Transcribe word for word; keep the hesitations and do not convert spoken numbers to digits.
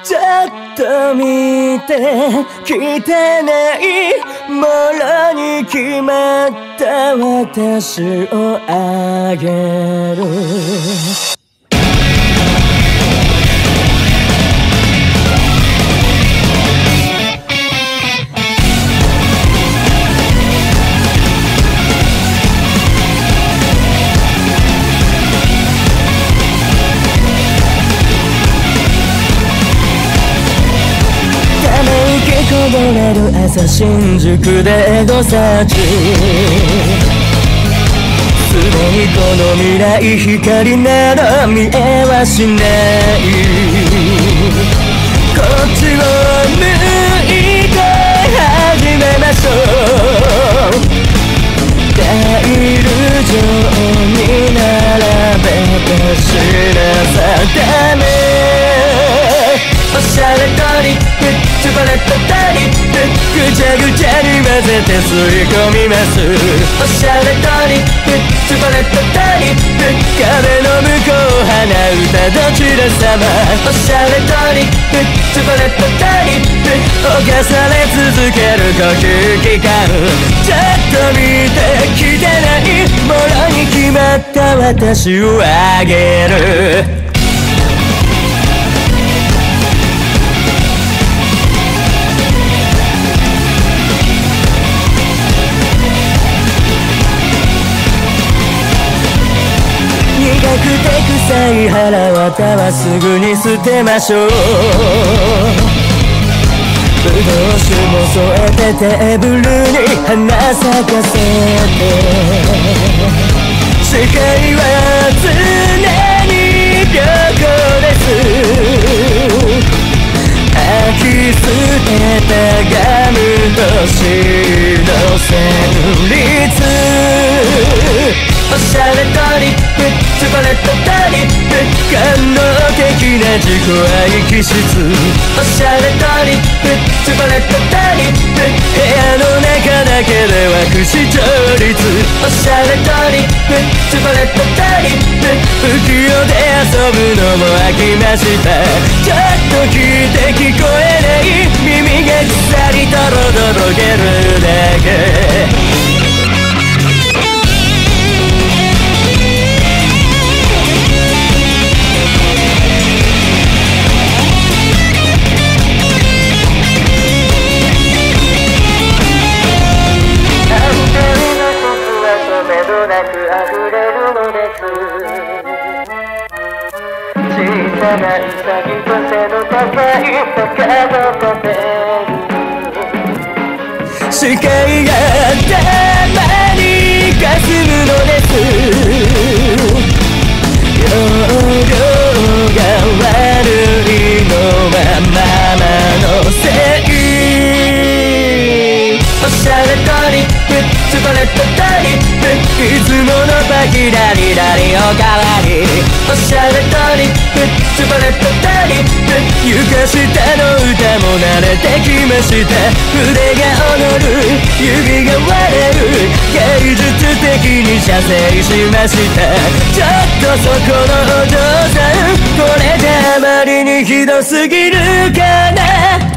ちょっと見てきてないものに決まった私をあげるこぼれる朝新宿でエゴサーチすでにこの未来光など見えはしないこっちを向いて始めましょうタイル上に並べて知らさためおしゃれ通りチョコレートタリップぐちゃぐちゃに混ぜて吸い込みますおしゃれ通りチョコレートタリップ壁の向こう鼻歌どちら様おしゃれ通りチョコレートタリップ犯され続ける呼吸器官ちょっと見てきてないものに決まった私をあげる苦くて臭い腹渡はすぐに捨てましょうぶどう酒も添えてテーブルに花咲かせて世界は常に旅行です吐き捨てたガムと死の旋律おしゃれトリップチョコレートタリップ感動的な自己愛気質おしゃれトリップチョコレートタリップ部屋の中だけで湧く視聴率おしゃれトリップチョコレートタリップ不器用で遊ぶのも飽きましたちょっと聞いて聞こえない耳が腐りとろどろけるだけ小さなウサギと背の高い坂のトテル視界がたまに霞むのです容量が悪いのはママのせいおしゃれトリップチョコレートタリップいつものパキラリラリおかわりおしゃれトリップチョコレートタリップ床下の歌も慣れてきました筆が踊る指が割れる芸術的に射精しましたちょっとそこのお嬢さんこれじゃあまりにひどすぎるかな